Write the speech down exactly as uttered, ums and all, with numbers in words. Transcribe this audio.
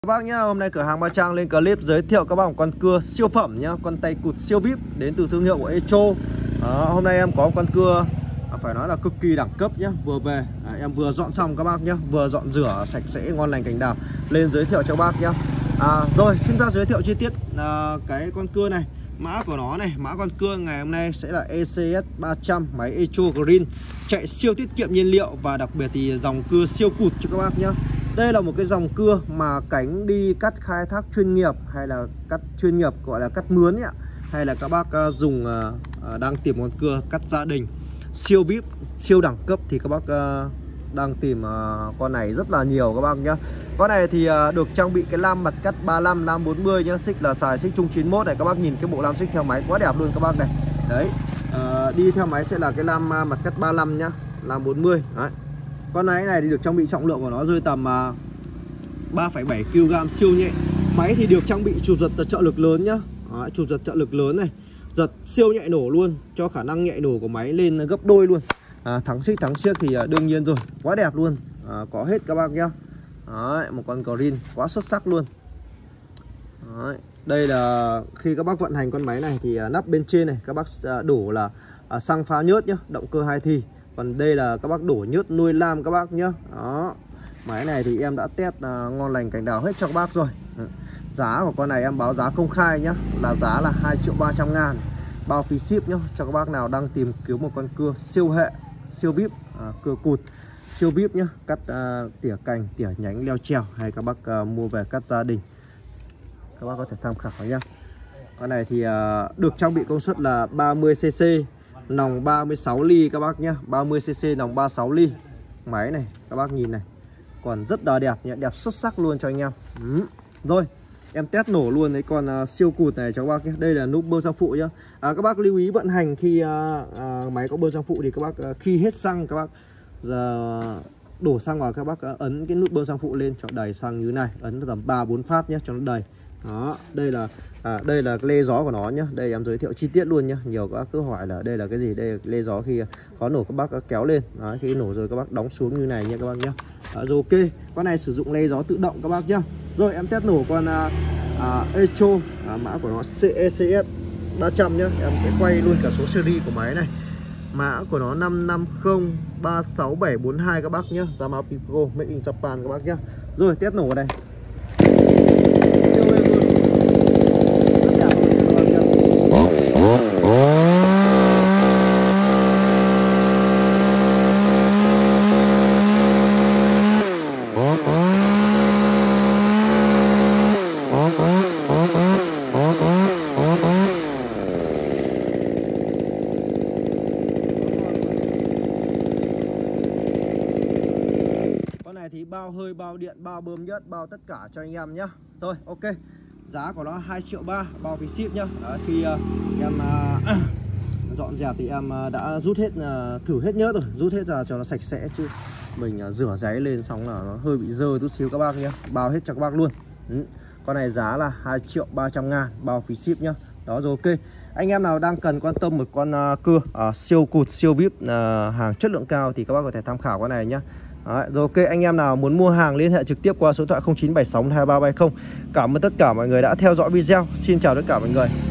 Các bác nhá, hôm nay cửa hàng Ba Trang lên clip giới thiệu các bác một con cưa siêu phẩm nhá, con tay cụt siêu vip đến từ thương hiệu của Echo. Đó, hôm nay em có một con cưa phải nói là cực kỳ đẳng cấp nhá, vừa về à, em vừa dọn xong các bác nhá, vừa dọn rửa sạch sẽ ngon lành cành đào lên giới thiệu cho các bác nhá. À, rồi xin phép giới thiệu chi tiết à, cái con cưa này, mã của nó này, mã con cưa ngày hôm nay sẽ là E C S ba trăm, máy Echo Green, chạy siêu tiết kiệm nhiên liệu và đặc biệt thì dòng cưa siêu cụt cho các bác nhá. Đây là một cái dòng cưa mà cánh đi cắt khai thác chuyên nghiệp hay là cắt chuyên nghiệp gọi là cắt mướn ấy, hay là các bác uh, dùng uh, đang tìm con cưa cắt gia đình siêu vip, siêu đẳng cấp thì các bác uh, đang tìm uh, con này rất là nhiều các bác nhá. Con này thì uh, được trang bị cái lam mặt cắt ba mươi lăm, lam bốn mươi nhá, xích là xài xích chung chín mốt này, các bác nhìn cái bộ lam xích theo máy quá đẹp luôn các bác này. Đấy, uh, đi theo máy sẽ là cái lam uh, mặt cắt ba mươi lăm nhá, lam bốn mươi. Đấy. Con này này thì được trang bị trọng lượng của nó rơi tầm uh, ba phẩy bảy ki lô gam, siêu nhẹ. Máy thì được trang bị chụp giật trợ lực lớn nhá. Đấy, chụp giật trợ lực lớn này, giật siêu nhạy nổ luôn, cho khả năng nhạy nổ của máy lên gấp đôi luôn. À, thắng xích thắng xiếc thì uh, đương nhiên rồi, quá đẹp luôn, à, có hết các bác nhá. Đấy, một con green quá xuất sắc luôn. Đấy, đây là khi các bác vận hành con máy này thì uh, nắp bên trên này các bác uh, đổ là uh, xăng pha nhớt nhá, động cơ hai thì. Còn đây là các bác đổ nhớt nuôi lam các bác nhá. Đó, máy này thì em đã test uh, ngon lành cành đào hết cho các bác rồi. Giá của con này em báo giá công khai nhá, là giá là hai triệu ba trăm ngàn, bao phí ship nhá, cho các bác nào đang tìm kiếm một con cưa siêu hệ, siêu vip, à, cưa cụt siêu vip nhá, cắt uh, tỉa cành, tỉa nhánh, leo trèo, hay các bác uh, mua về cắt gia đình, các bác có thể tham khảo nhá. Con này thì uh, được trang bị công suất là ba mươi xê xê, nòng ba mươi sáu ly các bác nhá, ba mươi xê xê nòng ba mươi sáu ly. Máy này các bác nhìn này, còn rất là đẹp nhá, đẹp xuất sắc luôn cho anh em. Ừ. Rồi, em test nổ luôn đấy con uh, siêu cụt này cho các bác nhé. Đây là nút bơm xăng phụ nhá. À, các bác lưu ý vận hành khi uh, uh, máy có bơm xăng phụ thì các bác uh, khi hết xăng các bác giờ đổ xăng vào, các bác uh, ấn cái nút bơm xăng phụ lên cho đầy xăng như thế này, ấn tầm ba bốn phát nhé cho nó đầy. Đó, đây là à, đây là cái lê gió của nó nhá. Đây em giới thiệu chi tiết luôn nhá. Nhiều các bác cứ hỏi là đây là cái gì? Đây là lê gió khi có nổ các bác kéo lên. Đó, khi nổ rồi các bác đóng xuống như này nha các bác nhá. Đó, rồi ok. Con này sử dụng lê gió tự động các bác nhá. Rồi em test nổ con à, à, Echo, à, mã của nó E C S ba trăm nhá. Em sẽ quay luôn cả số series của máy này. Mã của nó năm năm không ba sáu bảy bốn hai các bác nhá. Yamaha Made in Japan các bác nhá. Rồi test nổ đây. Thì bao hơi, bao điện, bao bơm nhất, bao tất cả cho anh em nhá. Rồi ok, giá của nó hai triệu ba, bao phí ship nhá. Đó, khi uh, em uh, dọn dẹp thì em uh, đã rút hết, uh, thử hết nhớt rồi, rút hết ra cho nó sạch sẽ, chứ mình uh, rửa giấy lên xong là nó hơi bị dơ chút xíu các bác nhá. Bao hết cho các bác luôn. Ừ. Con này giá là hai triệu ba trăm ngàn, bao phí ship nhá. Đó rồi ok. Anh em nào đang cần quan tâm một con uh, cưa uh, siêu cụt, siêu vip, uh, hàng chất lượng cao thì các bác có thể tham khảo con này nhá. Đấy, rồi ok, anh em nào muốn mua hàng liên hệ trực tiếp qua số điện thoại không chín bảy sáu hai ba bảy không. Cảm ơn tất cả mọi người đã theo dõi video. Xin chào tất cả mọi người.